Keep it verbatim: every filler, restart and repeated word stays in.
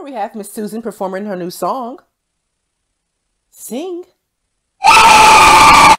Here we have Miss Susan performing her new song. Sing.